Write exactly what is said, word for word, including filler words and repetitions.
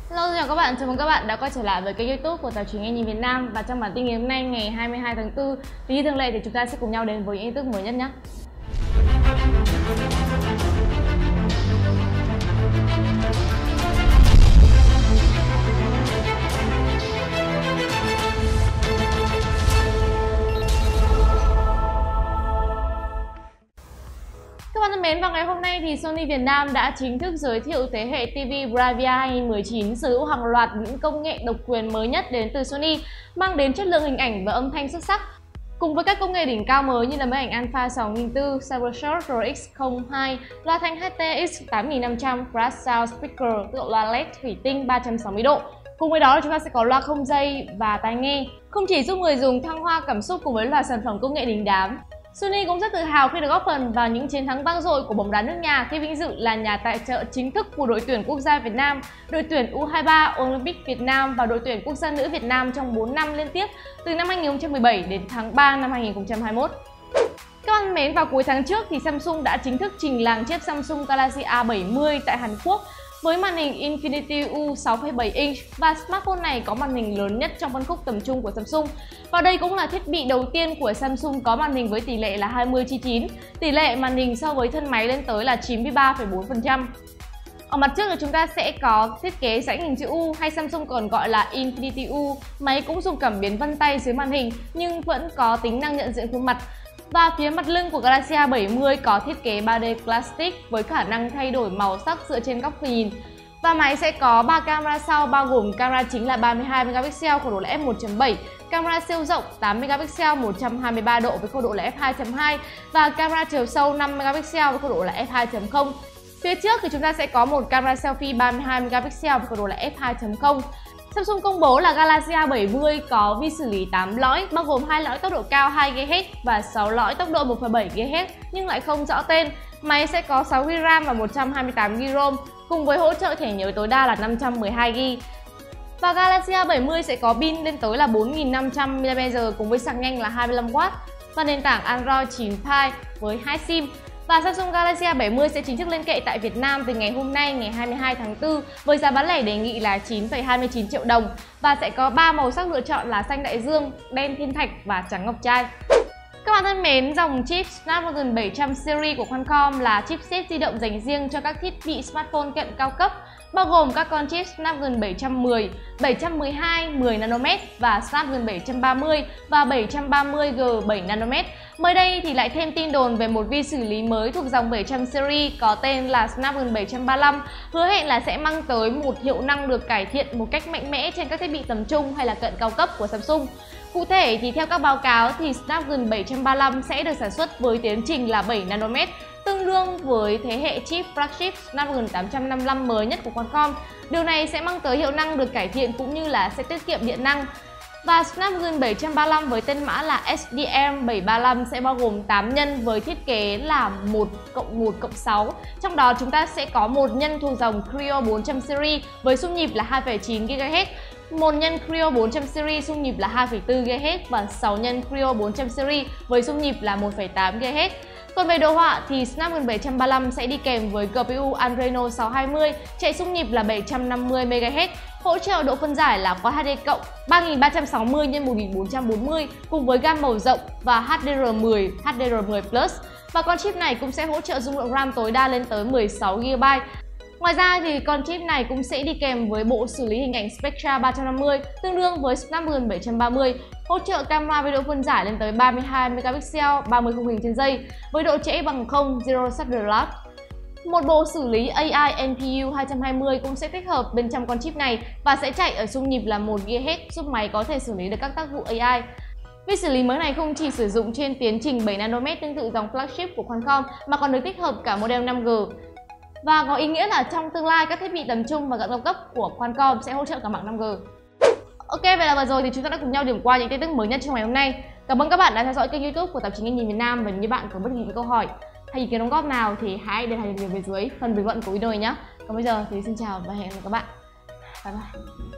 Hello, xin chào các bạn, chào mừng các bạn đã quay trở lại với kênh YouTube của tạp chí Nghe Nhìn Việt Nam. Và trong bản tin ngày hôm nay, ngày hai mươi hai tháng tư, thì như thường lệ thì chúng ta sẽ cùng nhau đến với những tin tức mới nhất nhé. Các bạn thân mến, vào ngày hôm nay thì Sony Việt Nam đã chính thức giới thiệu thế hệ ti vi Bravia hai không một chín sở hữu hàng loạt những công nghệ độc quyền mới nhất đến từ Sony, mang đến chất lượng hình ảnh và âm thanh xuất sắc. Cùng với các công nghệ đỉnh cao mới như là máy ảnh Alpha sáu nghìn bốn trăm, CyberShot R X không hai, loa thanh hát tê ích tám nghìn năm trăm, Crash Sound Speaker, tựa loa led thủy tinh ba trăm sáu mươi độ. Cùng với đó chúng ta sẽ có loa không dây và tai nghe, không chỉ giúp người dùng thăng hoa cảm xúc cùng với loạt sản phẩm công nghệ đình đám. Sony cũng rất tự hào khi được góp phần vào những chiến thắng vang dội của bóng đá nước nhà khi vinh dự là nhà tài trợ chính thức của đội tuyển quốc gia Việt Nam, đội tuyển U hai mươi ba Olympic Việt Nam và đội tuyển quốc gia nữ Việt Nam trong bốn năm liên tiếp từ năm hai nghìn không trăm mười bảy đến tháng ba năm hai nghìn không trăm hai mươi mốt. Các bạn thân mến, vào cuối tháng trước thì Samsung đã chính thức trình làng chiếc Samsung Galaxy A bảy mươi tại Hàn Quốc với màn hình Infinity U sáu phẩy bảy inch, và smartphone này có màn hình lớn nhất trong phân khúc tầm trung của Samsung. Và đây cũng là thiết bị đầu tiên của Samsung có màn hình với tỷ lệ là hai mươi chi chín, tỷ lệ màn hình so với thân máy lên tới là chín mươi ba phẩy bốn phần trăm. Ở mặt trước thì chúng ta sẽ có thiết kế rãnh hình chữ U, hay Samsung còn gọi là Infinity U. Máy cũng dùng cảm biến vân tay dưới màn hình nhưng vẫn có tính năng nhận diện khuôn mặt. Và phía mặt lưng của Galaxy A bảy mươi có thiết kế ba D Plastic với khả năng thay đổi màu sắc dựa trên góc nhìn. Và máy sẽ có ba camera sau, bao gồm camera chính là ba mươi hai megapixel khẩu độ là f một chấm bảy, camera siêu rộng tám megapixel một trăm hai mươi ba độ với khẩu độ là f hai chấm hai và camera chiều sâu năm megapixel với khẩu độ là f hai chấm không. Phía trước thì chúng ta sẽ có một camera selfie ba mươi hai megapixel với khẩu độ là f hai chấm không. Samsung công bố là Galaxy A bảy mươi có vi xử lý tám lõi, bao gồm hai lõi tốc độ cao hai gi ga héc và sáu lõi tốc độ một phẩy bảy gi ga héc nhưng lại không rõ tên. Máy sẽ có sáu gi ga bai RAM và một trăm hai mươi tám gi ga bai ROM, cùng với hỗ trợ thẻ nhớ tối đa là năm trăm mười hai gi ga bai. Và Galaxy A bảy mươi sẽ có pin lên tới là bốn nghìn năm trăm mi li am pe giờ cùng với sạc nhanh là hai mươi lăm oát và nền tảng Android chín Pie với hai sim. Và Samsung Galaxy A bảy mươi sẽ chính thức lên kệ tại Việt Nam từ ngày hôm nay, ngày hai mươi hai tháng tư, với giá bán lẻ đề nghị là chín phẩy hai mươi chín triệu đồng và sẽ có ba màu sắc lựa chọn là xanh đại dương, đen thiên thạch và trắng ngọc trai. Các bạn thân mến, dòng chip Snapdragon bảy trăm series của Qualcomm là chipset di động dành riêng cho các thiết bị smartphone cận cao cấp, bao gồm các con chip Snapdragon bảy trăm mười, bảy trăm mười hai, mười nanomet và Snapdragon bảy trăm ba mươi và bảy trăm ba mươi G bảy nanomet. Mới đây thì lại thêm tin đồn về một vi xử lý mới thuộc dòng bảy trăm series có tên là Snapdragon bảy trăm ba mươi lăm, hứa hẹn là sẽ mang tới một hiệu năng được cải thiện một cách mạnh mẽ trên các thiết bị tầm trung hay là cận cao cấp của Samsung. Cụ thể thì theo các báo cáo thì Snapdragon bảy trăm ba mươi lăm sẽ được sản xuất với tiến trình là bảy nanomet, tương đương với thế hệ chip flagship Snapdragon tám trăm năm mươi lăm mới nhất của Qualcomm. Điều này sẽ mang tới hiệu năng được cải thiện cũng như là sẽ tiết kiệm điện năng. Và Snapdragon bảy trăm ba mươi lăm với tên mã là S D M bảy ba lăm sẽ bao gồm tám nhân với thiết kế là một cộng một cộng sáu. Trong đó chúng ta sẽ có một nhân thuộc dòng Creo bốn trăm series với xung nhịp là hai phẩy chín gi ga héc, một nhân Creo bốn trăm series xung nhịp là hai phẩy bốn gi ga héc và sáu nhân Creo bốn trăm series với xung nhịp là một phẩy tám gi ga héc. Còn về đồ họa thì Snapdragon bảy trăm ba mươi lăm sẽ đi kèm với giê pê u Adreno sáu hai mươi, chạy xung nhịp là bảy trăm năm mươi mê ga héc, hỗ trợ độ phân giải là Quad hát đê cộng ba nghìn ba trăm sáu mươi nhân một nghìn bốn trăm bốn mươi cùng với gam màu rộng và H D R mười, H D R mười Plus. Và con chip này cũng sẽ hỗ trợ dung lượng RAM tối đa lên tới mười sáu gi ga bai. Ngoài ra thì con chip này cũng sẽ đi kèm với bộ xử lý hình ảnh Spectra ba trăm năm mươi tương đương với Snapdragon bảy trăm ba mươi, hỗ trợ camera video phân giải lên tới ba mươi hai megapixel, ba mươi khung hình trên giây với độ trễ bằng không, Zero Shutter Lag. Một bộ xử lý A I N P U hai trăm hai mươi cũng sẽ tích hợp bên trong con chip này và sẽ chạy ở xung nhịp là một gi ga héc, giúp máy có thể xử lý được các tác vụ A I. Vi xử lý mới này không chỉ sử dụng trên tiến trình bảy nanomet tương tự dòng flagship của Qualcomm mà còn được tích hợp cả model năm G. Và có ý nghĩa là trong tương lai các thiết bị tầm trung và cận cao cấp của Qualcomm sẽ hỗ trợ cả mạng năm G. Ok, vậy là vừa rồi thì chúng ta đã cùng nhau điểm qua những tin tức mới nhất trong ngày hôm nay. Cảm ơn các bạn đã theo dõi kênh YouTube của tạp chí Nghe Nhìn Việt Nam, và nếu bạn có bất kỳ những câu hỏi hay ý kiến đóng góp nào thì hãy để lại bình luận phía dưới phần bình luận của video này nhé. Còn bây giờ thì xin chào và hẹn gặp lại các bạn. Bye bye.